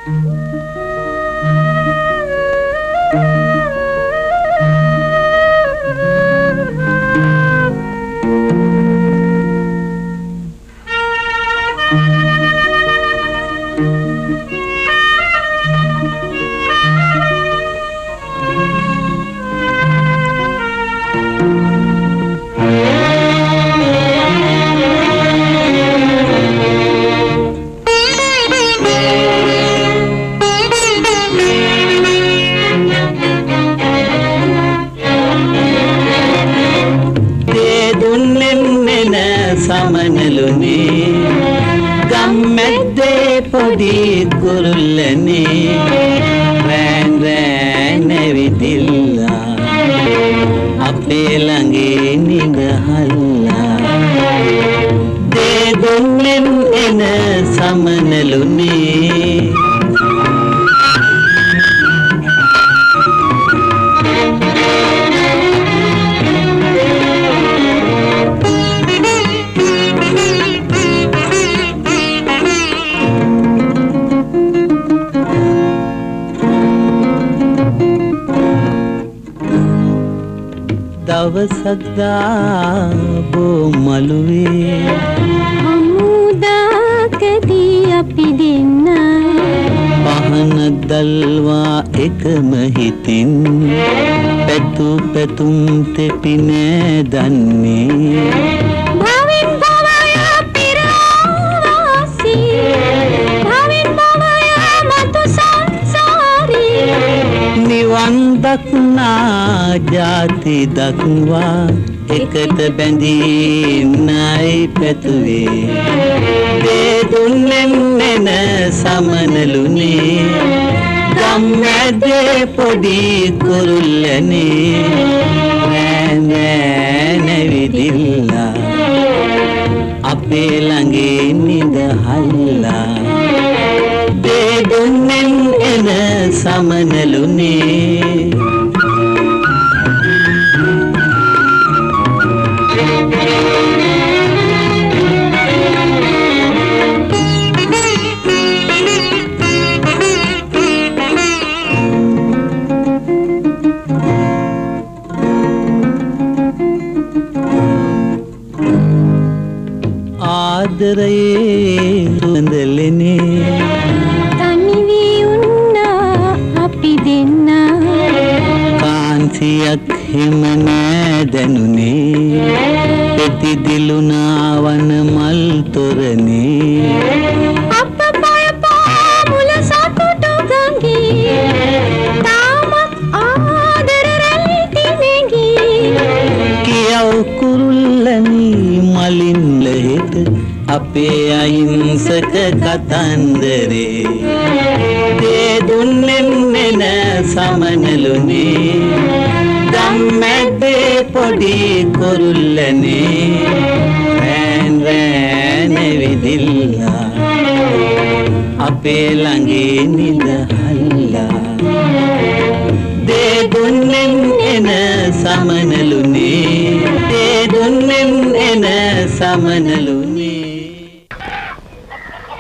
సమనలుని గమ్మెద్దే పొడి కురులని රෑන් නැවිදිල්ලා අපේ ළඟේ නිදහල්ලා දේ දුන්නෙන් එන සමනලුනේ දවසක්දා බොමළුවේ හමුදාකදී අපි දෙන්න පහන දල්වා එකම හිතින් පැතු පැතුම් තෙපි නෑ දන්නේ භවෙන් භවය පිරවාසි භවෙන් භවය මතු සංසාරී නිවන් දක්නා ජාති දක්වා එකට බැඳීන්නයි පැතුවේ දේ දුන්නෙන් එන සමනලුනේ ගම්මැද්දේ පොඩි කුරුල්ලනේ රෑන් නැවිදිල්ලා අපේ ළඟේ නිදහල්ලා දේ දුන්නෙන් එන සමනලුනේ ආදරයේ සුවඳලනේ තනි වී උන්නා අපි දෙන්න කාන්සියක් හිම නෑ දැනුනේ පෙති දිලුනා වන මල් තොරනේ අප පය පාමුල සතුටු ගඟේ තාමත් ආදර රැලි තිනෙගී කියව කුරුල්ලනි මලින් ලෙහෙට අපේ අහිංසක කතන්දරේ දේ දුන්නෙන් එන සමනලුනේ ගම්මැද්දේ පොඩි කුරුල්ලනේ රෑන් නැවිදිල්ලා අපේ ළඟේ නිදහල්ලා දේ දුන්නෙන් එන සමනලුනේ දේ දුන්නෙන් එන සමනලුනේ